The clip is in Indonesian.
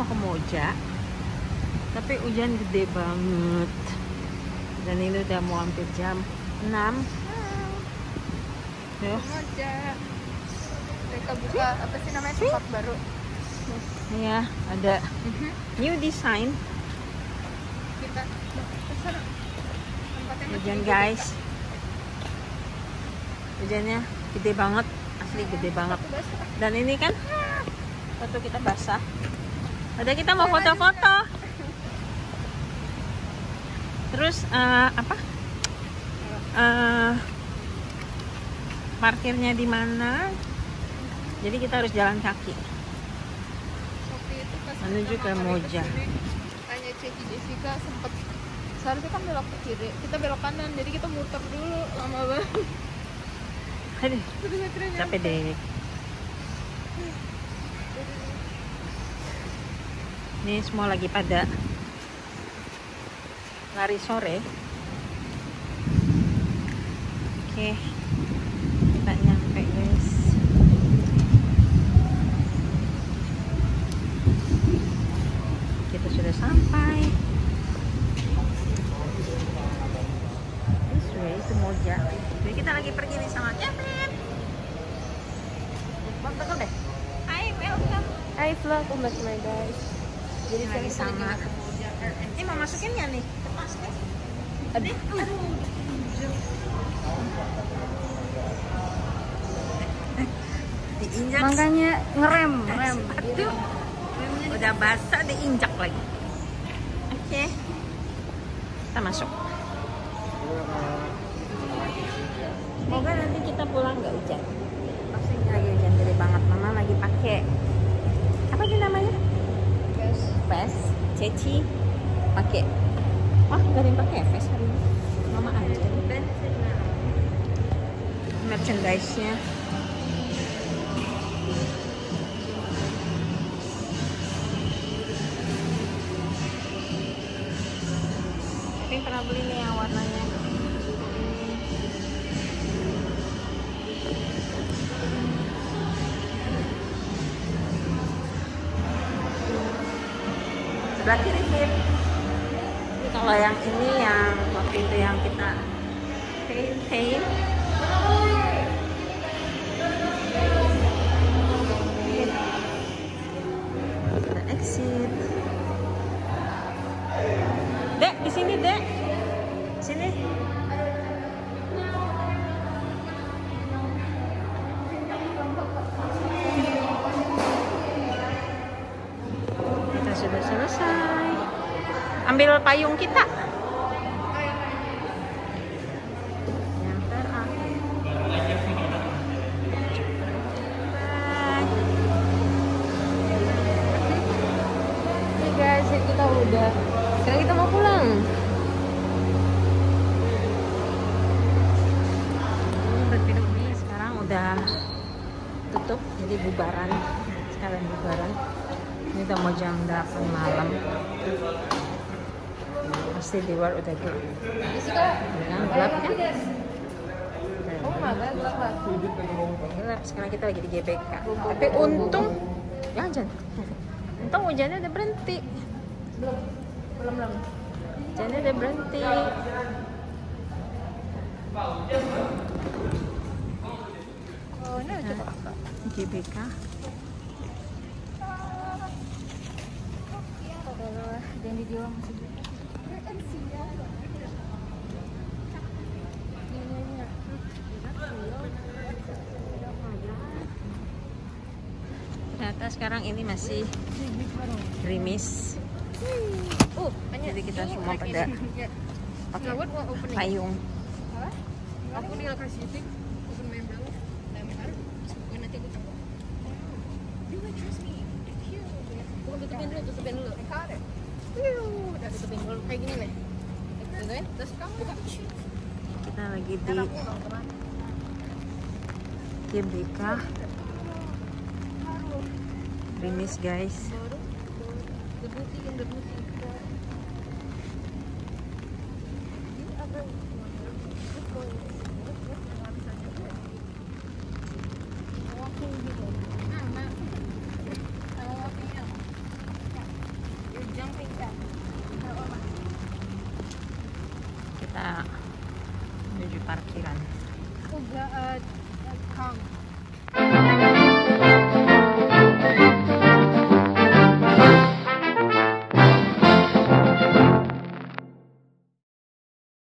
mau ke Moja, tapi hujan gede banget. Dan ini udah mau hampir jam 6. Ya. Moja. Mereka buka apa sih namanya, tempat baru. Ya, ada new design. Kita kesana. Tempatnya Hujan guys. Hujannya gede banget, asli gede banget. Dan ini kan foto kita basah. Ada kita mau foto-foto. Terus parkirnya di mana? Jadi kita harus jalan kaki menuju ke Moja. Tanya Ceki Jessica sempet, seharusnya kan belok ke kiri, kita belok kanan, jadi kita muter dulu lama banget. Aduh, capek deh. Ini semua lagi pada lari sore. Oke, kita nyampe guys. Kita sudah sampai. This way itu Moja. Jadi kita lagi pergi nih sama Kevin. Betul deh. Hi, welcome. Hi vlog, welcome back to my guys. Jadi lagi sama. Ini mau masukinnya nih. Lepas nih. Aduh. Diinjak. Makanya ngerem. Aduh. Udah basah diinjak lagi. Oke. Kita masuk. Semoga nanti kita pulang nggak hujan. Pasti lagi hujan gede banget. Mama lagi pakai apa sih namanya? Vest. Ceci pakai. Wah, gak ada yang pakai vest hari ini. Mama aja. Merchandise-nya. Tapi pernah beli nih yang warnanya sebelah kiri sih. Kalau yang ini yang waktu itu yang kita paint. Kita exit. Dek, di sini Dek. Sini. Kita sudah selesai. Ambil payung kita. Yang terakhir. Oke guys, kita udah. Sekarang kita mau pulang. Ini sekarang udah tutup, jadi bubaran. Sekarang bubaran. Ini udah mau jam 8 malam. Pasti di luar udah gelap. Gelap kan? Oh my god, gelap. Gelap. Sekarang kita lagi di GBK. Tapi untung, jangan. Untung hujannya udah berhenti. Belum. Hujannya udah berhenti. Oh, ini udah coba. GBK. Jangan dijual masih. Ternyata sekarang ini masih gerimis. Jadi kita semua pada pakai payung. Aku tinggal kasih tip, open main banget. Lempar, nanti aku coba. Tutupin dulu. Udah tutupin dulu kayak gini nih. Gituin, terus kamu buka. Kita lagi di GBK. Gerimis guys. Debuti. Kita menuju parkiran. Uga Kang.